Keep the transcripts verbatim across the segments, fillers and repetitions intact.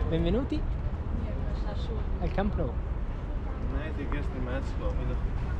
Benvenuti al Camp Nou. Nee, die gestern in maart geloof ik.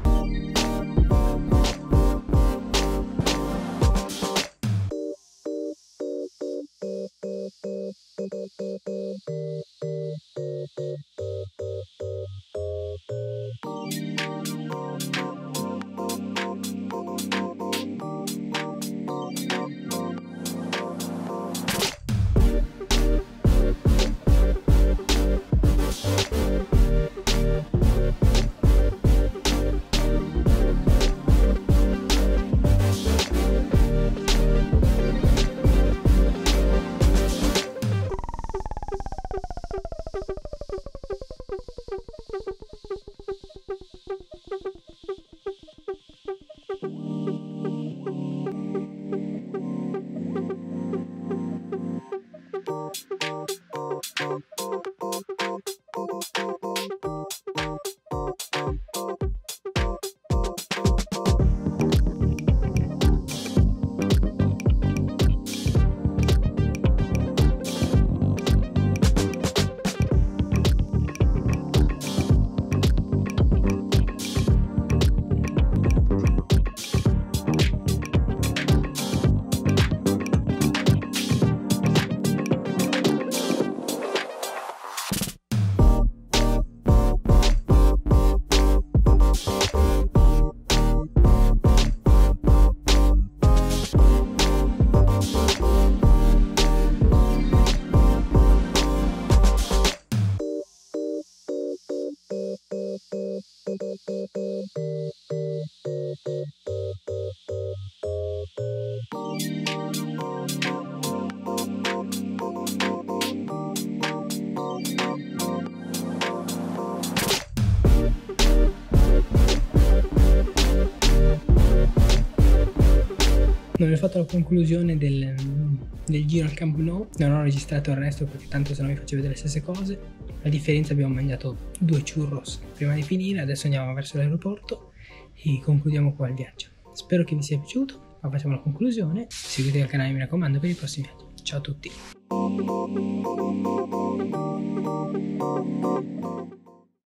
Non vi ho fatto la conclusione del, del giro al Camp Nou, non ho registrato il resto perché tanto se no vi faccio vedere le stesse cose. A differenza abbiamo mangiato due churros prima di finire, adesso andiamo verso l'aeroporto e concludiamo qua il viaggio. Spero che vi sia piaciuto, ma facciamo la conclusione. Seguite il canale, mi raccomando, per i prossimi viaggi. Ciao a tutti!